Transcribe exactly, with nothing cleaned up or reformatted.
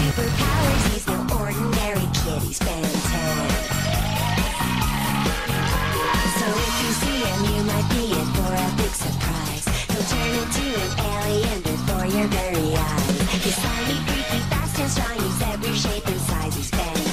superpowers, he's no ordinary kid, he's fantastic. So if you see him, you might be in for a big surprise. He'll turn into an alien before your very eyes. He's slimy, freaky, fast and strong, he's every shape and size, he's fantastic.